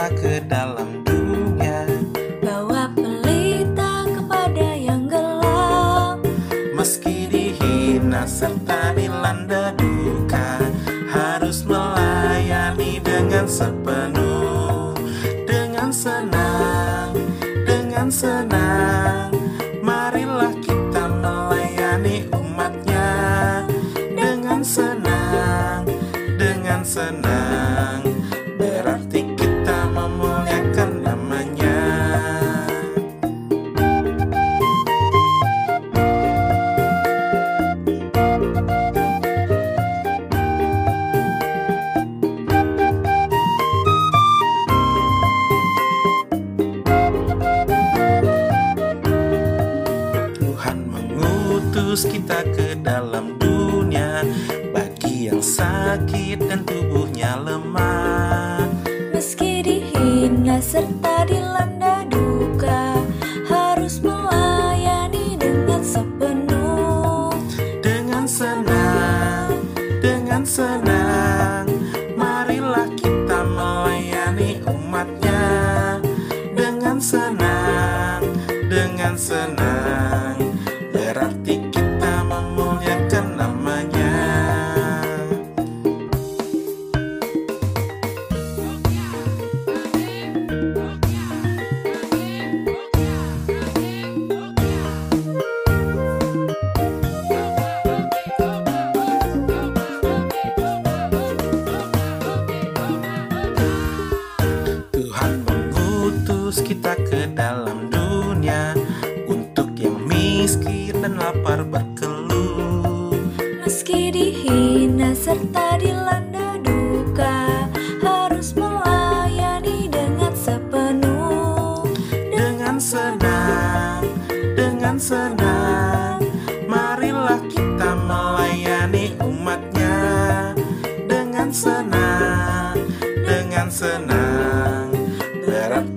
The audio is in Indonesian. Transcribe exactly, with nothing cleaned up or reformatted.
kita ke dalam dunia, bawa pelita kepada yang gelap. meski dihina serta dilanda duka, harus melayani dengan sepenuh, dengan senang, dengan senang. Marilah kita melayani umatnya dengan senang, dengan senang. Berarti kita memuliakan namanya. Tuhan mengutus kita ke dalam dunia, bagi yang sakit dan tubuhnya lemah. Meski dihina serta dilanda duka, harus melayani dengan sepenuh, Dengan senang, dengan senang. Marilah kita melayani umatnya dengan senang, dengan senang. Berarti kita memuliakan namanya. Tuhan mengutus kita ke dalam dunia, untuk yang miskin dan lapar berkeluh. meski dihina serta dilanda duka, harus melayani dengan sepenuh, Dengan senang, dengan senang. Marilah kita melayani umatnya dengan senang, dengan senang. Berarti